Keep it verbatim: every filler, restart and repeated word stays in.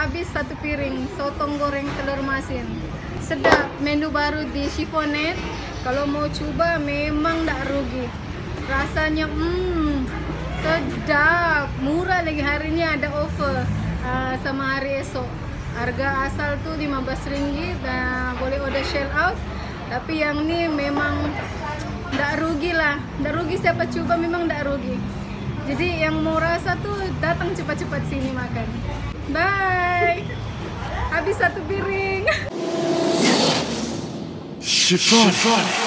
habis satu piring sotong goreng telur masin. Sedap, menu baru di Chiffonnette. Kalau mau coba memang tak rugi. Rasanya hmm, sedap, murah lagi, hari ini ada offer uh, sama hari esok. Harga asal tuh lima belas ringgit, uh, boleh order shell out. Tapi yang ini memang tak rugi lah, tak rugi siapa coba memang tak rugi. Jadi yang mau rasa tuh datang cepat-cepat sini makan. Bye. Habis satu piring. Chiffonnette.